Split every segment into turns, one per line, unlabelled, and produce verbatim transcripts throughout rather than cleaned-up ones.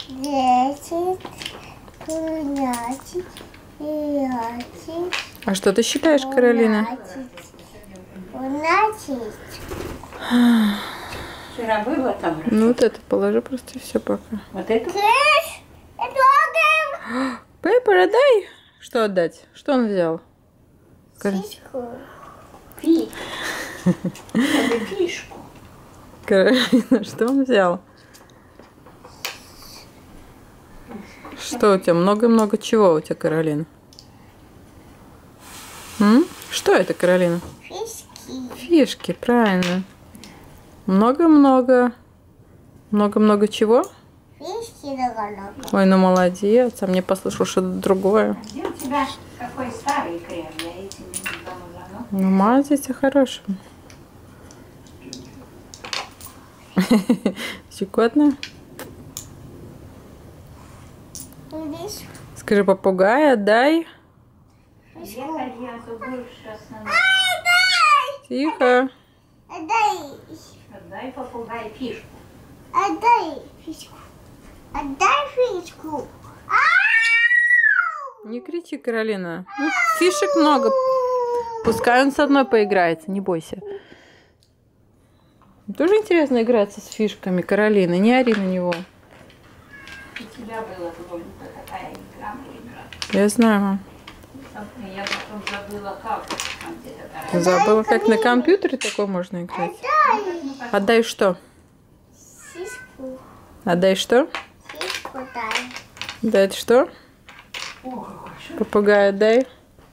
десять, двенадцать, тринадцать.
А что ты считаешь, Каролина?
двенадцать.
Вчера было там?
Ну вот это положи просто и все пока.
Вот это?
Пеппер, отдай. Что отдать? Что он взял?
Фишку.
Фи. Это фишку.
Каролина, что он взял? Что у тебя? Много-много чего у тебя, Каролина? М? Что это, Каролина?
Фишки.
Фишки, правильно. Много-много. Много-много чего?
Фишки много.
Ой, ну молодец. А мне послышал что-то другое.
Где у тебя какой старый крем? Я этим не знаю.
Ну, мазайте хорошим. Щекотно?
Фишку.
Скажи, попугай, отдай.
Где я забыл сейчас на...
Тихо.
Отдай.
Отдай попугай фишку.
Отдай фишку. Отдай фишку.
Не кричи, Каролина. Ну, фишек много. Пускай он со мной поиграется, не бойся. Тоже интересно играться с фишками, Каролина. Не ори на него.
У тебя была вроде-то такая игра, мы играли.
Я знаю.
Я потом забыла, как. Там где-то такая.
Ты забыла, как на компьютере такое можно играть? Отдай что?
Фишку.
Отдай что?
Фишку дай.
Дай что? Попугай отдай.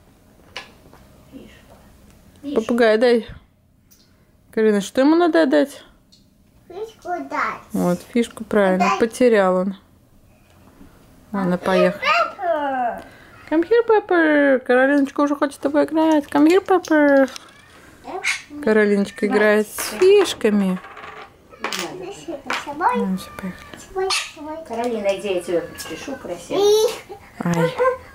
Попугай отдай. Карина, что ему надо отдать?
Фишку дай.
Вот, фишку правильно. Потерял он. Ладно, поехали.
Пеппер.
Come here, Pepper. Каролиночка уже хочет с тобой играть. Come here, Pepper. Каролиночка играет с фишками. Ну, все, поехали.
Каролина, иди, я тебя причешу красиво.
И
Ай.